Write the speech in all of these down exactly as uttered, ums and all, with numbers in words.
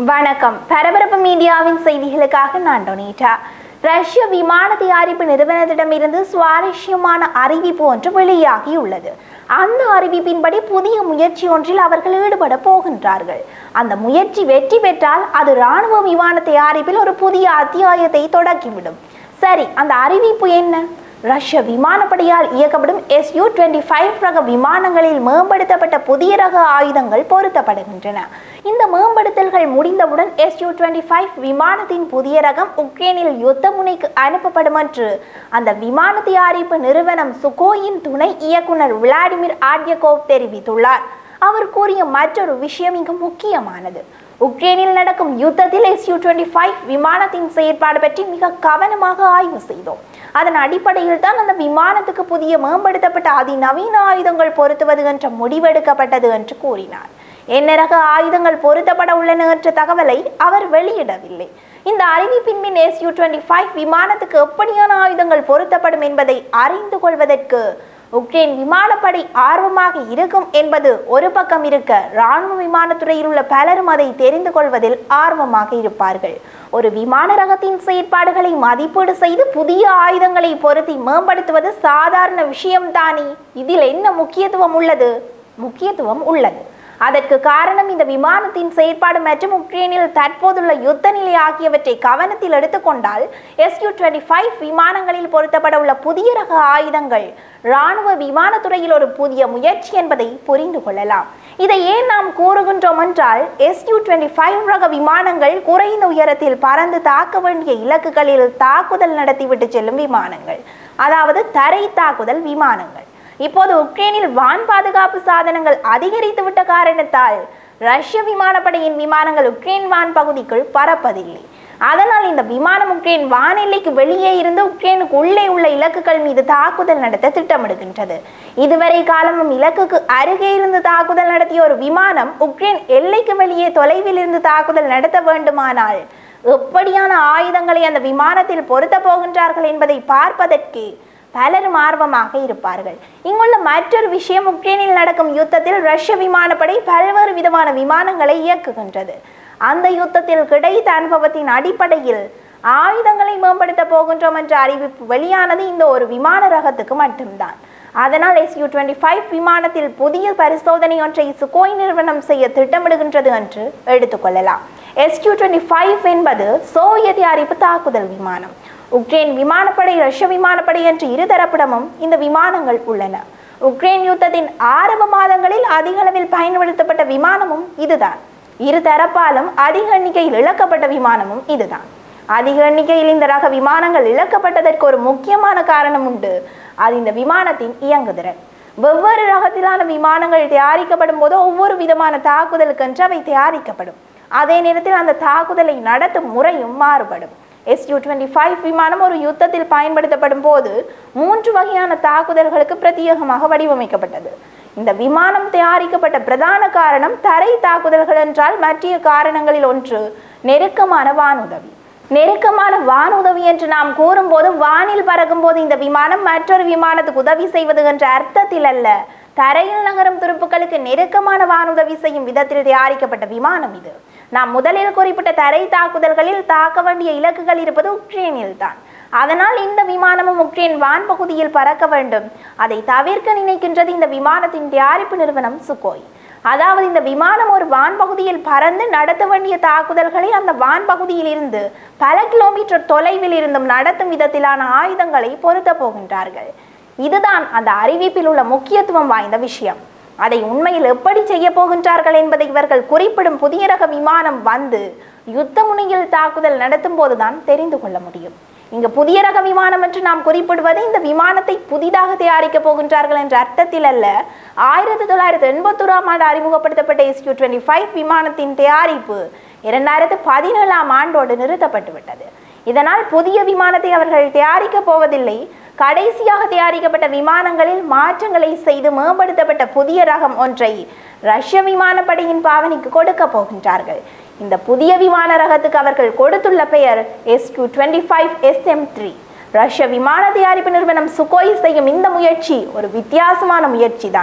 வணக்கம். பரபரப்பு மீடியாவின் செய்திகளுக்காக நான் டொனிட்டா. ரஷ்ய விமான தயாரிப்பு நிறுவனத்திடமிருந்து சுவாரஸ்யமான அறிவிப்பு ஒன்று வெளியாகியுள்ளது. அந்த அறிவிப்பின்படி புதிய முயற்சி ஒன்றில் அவர்கள் ஈடுபட போகின்றார்கள். அந்த முயற்சி வெற்றி பெற்றால் அது இராணுவ விமான தயாரிப்பில் ஒரு புதிய அத்தியாயத்தை தொடங்கிவிடும். சரி, அந்த அறிவிப்பு என்ன? ரஷ்ய விமானப்படையால் இயக்கப்படும் எஸ் யூ டுவெண்ட்டி ஃபைவ் ரக விமானங்களில் மேம்படுத்தப்பட்ட புதிய ரக ஆயுதங்கள் பொருத்தப்படுகின்றன. இந்த மேம்படுத்தல்கள் முடிந்தவுடன் எஸ் யூ டுவெண்ட்டி ஃபைவ் விமானத்தின் புதிய ரகம் உக்ரைனில் யுத்த முனைக்கு அனுப்பப்படும் என்று அந்த விமான தயாரிப்பு நிறுவனம் சுகோயின் துணை இயக்குனர் விளாடிமிர் ஆட்யகோவ் தெரிவித்துள்ளார். அவர் கூறிய மற்றொரு விஷயம் மிக முக்கியமானது. உக்ரைனில் நடக்கும் யுத்தத்தில் எஸ் யூ டுவெண்ட்டி ஃபைவ் விமானத்தின் செயற்பாடு பற்றி மிக கவனமாக ஆய்வு செய்தோம். அதன் அடிப்படையில் தான் அந்த விமானத்துக்கு புதிய மேம்படுத்தப்பட்ட அதிநவீன ஆயுதங்கள் பொருத்துவது என்ற முடிவெடுக்கப்பட்டது என்று கூறினார். என்ன ரக ஆயுதங்கள் பொருத்தப்பட உள்ளன என்ற தகவலை அவர் வெளியிடவில்லை. இந்த அறிவிப்பின் பின் எஸ் யூ டுவெண்ட்டி ஃபைவ் விமானத்துக்கு எப்படியான ஆயுதங்கள் பொருத்தப்படும் என்பதை அறிந்து கொள்வதற்கு உக்ரைன் விமானப்படை ஆர்வமாக இருக்கும் என்பது ஒரு பக்கம் இருக்க, இராணுவ விமானத்துறையில் உள்ள பலரும் அதை தெரிந்து கொள்வதில் ஆர்வமாக இருப்பார்கள். ஒரு விமான ரகத்தின் செயற்பாடுகளை மதிப்பீடு செய்து புதிய ஆயுதங்களை பொருத்தி மேம்படுத்துவது சாதாரண விஷயம்தானே. இதில் என்ன முக்கியத்துவம் உள்ளது? முக்கியத்துவம் உள்ளது. அதற்கு காரணம் இந்த விமானத்தின் செயற்பாடு மற்றும் உக்ரைனில் தற்போதுள்ள யுத்த நிலை ஆகியவற்றை கவனத்தில் எடுத்துக்கொண்டால் எஸ் யூ டுவெண்ட்டி ஃபைவ் விமானங்களில் பொருத்தப்பட உள்ள புதிய ரக ஆயுதங்கள் இராணுவ விமானத்துறையில் ஒரு புதிய முயற்சி என்பதை புரிந்து கொள்ளலாம். இதை ஏன் நாம் கூறுகின்றோம் என்றால், எஸ் யூ டுவெண்ட்டி ஃபைவ் ரக விமானங்கள் குறைந்த உயரத்தில் பறந்து தாக்க வேண்டிய இலக்குகளில் தாக்குதல் நடத்திவிட்டு செல்லும் விமானங்கள், அதாவது தரை தாக்குதல் விமானங்கள். இப்போது உக்ரைனில் வான் பாதுகாப்பு சாதனங்கள் அதிகரித்துவிட்ட காரணத்தால் ரஷ்ய விமானப்படையின் விமானங்கள் உக்ரைன் வான் பகுதிக்குள் பறப்பதில்லை. அதனால் இந்த விமானம் உக்ரைன் வான் எல்லைக்கு வெளியே இருந்து உக்ரைனுக்கு உள்ளே உள்ள இலக்குகள் மீது தாக்குதல் நடத்த திட்டமிடுகின்றது. இதுவரை காலமும் இலக்குக்கு அருகே இருந்து தாக்குதல் நடத்திய ஒரு விமானம் உக்ரைன் எல்லைக்கு வெளியே தொலைவில் இருந்து தாக்குதல் நடத்த வேண்டுமானால் எப்படியான ஆயுதங்களை அந்த விமானத்தில் பொருத்த போகின்றார்கள் என்பதை பார்ப்பதற்கு பலரும் ஆர்வமாக இருப்பார்கள். இங்குள்ள மற்றொரு விஷயம், உக்ரைனில் நடக்கும் யுத்தத்தில் ரஷ்ய விமானப்படை பல்வேறு விதமான விமானங்களை இயக்குகின்றது. அந்த யுத்தத்தில் கிடைத்த அனுபவத்தின் அடிப்படையில் ஆயுதங்களை மேம்படுத்த போகின்றோம் என்ற அறிவிப்பு வெளியானது இந்த ஒரு விமான ரகத்துக்கு மட்டும்தான். அதனால் எஸ் யூ டுவெண்ட்டி ஃபைவ் விமானத்தில் புதிய பரிசோதனை ஒன்றை சுகோய் நிறுவனம் செய்ய திட்டமிடுகின்றது என்று எடுத்துக்கொள்ளலாம். எஸ் யூ டுவெண்ட்டி ஃபைவ் என்பது சோவியத் தயாரிப்பு தாக்குதல் விமானம். உக்ரைன் விமானப்படை, ரஷ்ய விமானப்படை என்று இருதரப்பிடமும் இந்த விமானங்கள் உள்ளன. உக்ரைன் யுத்தத்தின் ஆரம்ப மாதங்களில் அதிக அளவில் பயன்படுத்தப்பட்ட விமானமும் இதுதான். இரு தரப்பாலும் அதிக எண்ணிக்கையில் இழக்கப்பட்ட விமானமும் இதுதான். அதிக எண்ணிக்கையில் இந்த ரக விமானங்கள் இழக்கப்பட்டதற்கு ஒரு முக்கியமான காரணம் உண்டு. அது இந்த விமானத்தின் இயங்குதிறன். வெவ்வேறு ரகத்திலான விமானங்கள் தயாரிக்கப்படும் போது ஒவ்வொரு விதமான தாக்குதலுக்கென்று அவை தயாரிக்கப்படும். அதே நேரத்தில் அந்த தாக்குதலை நடத்தும் முறையும் மாறுபடும். எஸ் யூ டுவெண்ட்டி ஃபைவ் விமானம் ஒரு யுத்தத்தில் பயன்படுத்தப்படும் போது மூன்று வகையான தாக்குதல்களுக்கு பிரத்யேகமாக வடிவமைக்கப்பட்டது. இந்த விமானம் தயாரிக்கப்பட்ட பிரதான காரணம் தரை தாக்குதல்கள் என்றால் மற்ற காரணங்களில் ஒன்று நெருக்கமான வானுதவி. நெருக்கமான வானுதவி என்று நாம் கூறும்போது வானில் பறக்கும் போது இந்த விமானம் மற்றொரு விமானத்துக்கு உதவி செய்வது என்ற அர்த்தத்தில் அல்ல. தரையில் நகரும் துருப்புகளுக்கு நெருக்கமான வானுதவி செய்யும் விதத்தில் தயாரிக்கப்பட்ட விமானம் இது. நாம் முதலில் குறிப்பிட்ட தரை தாக்குதல்களில் தாக்க வேண்டிய இலக்குகள் இருப்பது உக்ரைனில் தான். அதனால் இந்த விமானமும் உக்ரைன் வான் பகுதியில் பறக்க வேண்டும். அதை தவிர்க்க நினைக்கின்றது இந்த விமானத்தின் தயாரிப்பு நிறுவனம் சுகோய். அதாவது இந்த விமானம் ஒரு வான் பகுதியில் பறந்து நடத்த வேண்டிய தாக்குதல்களை அந்த வான் பகுதியில் இருந்து பல கிலோமீட்டர் தொலைவில் இருந்தும் நடத்தும் விதத்திலான ஆயுதங்களை பொருத்த போகின்றார்கள். இதுதான் அந்த அறிவிப்பில் உள்ள முக்கியத்துவம் வாய்ந்த விஷயம். அதை உண்மையில் எப்படி செய்ய போகின்றார்கள் என்பதை இவர்கள் குறிப்பிடும் புதிய ரக விமானம் வந்து யுத்த முனையில் தாக்குதல் நடத்தும் போதுதான் தெரிந்து கொள்ள முடியும். இங்கு புதிய ரக விமானம் என்று நாம் குறிப்பிடுவது இந்த விமானத்தை புதிதாக தயாரிக்க போகின்றார்கள் என்ற அர்த்தத்தில் அல்ல. ஆயிரத்தி தொள்ளாயிரத்தி எண்பத்தி ஓராம் ஆண்டு அறிமுகப்படுத்தப்பட்ட எஸ் யூ டுவெண்ட்டி ஃபைவ் விமானத்தின் தயாரிப்பு இரண்டாயிரத்தி பதினேழாம் ஆண்டோடு நிறுத்தப்பட்டு விட்டது. இதனால் புதிய விமானத்தை அவர்கள் தயாரிக்க போவதில்லை. கடைசியாக தயாரிக்கப்பட்ட விமானங்களில் மாற்றங்களை செய்து மேம்படுத்தப்பட்ட புதிய ரகம் ஒன்றை ரஷ்ய விமானப்படையின் பாவனைக்கு கொடுக்க போகின்றார்கள். இந்த புதிய விமான ரகத்துக்கு அவர்கள் கொடுத்துள்ள பெயர் S U twenty five S M three. ரஷ்ய விமான தயாரிப்பு நிறுவனம் சுகோய் செய்யும் இந்த முயற்சி ஒரு வித்தியாசமான முயற்சி தான்.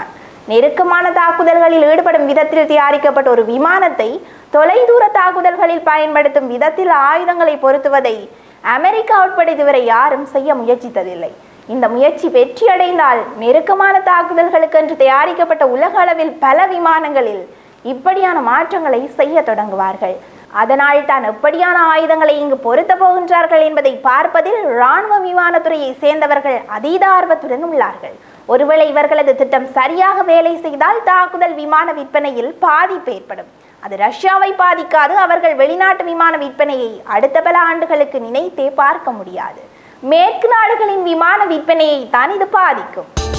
நெருக்கமான தாக்குதல்களில் ஈடுபடும் விதத்தில் தயாரிக்கப்பட்ட ஒரு விமானத்தை தொலைதூர தாக்குதல்களில் பயன்படுத்தும் விதத்தில் ஆயுதங்களை பொருத்துவதை அமெரிக்கா உட்பட இதுவரை யாரும் செய்ய முயற்சித்ததில்லை. இந்த முயற்சி வெற்றியடைந்தால் நெருக்கமான தாக்குதல்களுக்கென்று தயாரிக்கப்பட்ட உலக அளவில் பல விமானங்களில் இப்படியான மாற்றங்களை செய்ய தொடங்குவார்கள். அதனால் தான் எப்படியான ஆயுதங்களை இங்கு பொருத்த போகின்றார்கள் என்பதை பார்ப்பதில் இராணுவ விமானத்துறையை சேர்ந்தவர்கள் அதீத ஆர்வத்துடன் உள்ளார்கள். ஒருவேளை இவர்களது திட்டம் சரியாக வேலை செய்தால் தாக்குதல் விமான விற்பனையில் பாதிப்பு ஏற்படும். அது ரஷ்யாவை பாதிக்காது. அவர்கள் வெளிநாட்டு விமான விற்பனையை அடுத்த பல ஆண்டுகளுக்கு நினைத்தே பார்க்க முடியாது. மேற்கு நாடுகளின் விமான விற்பனையை தான் இது பாதிக்கும்.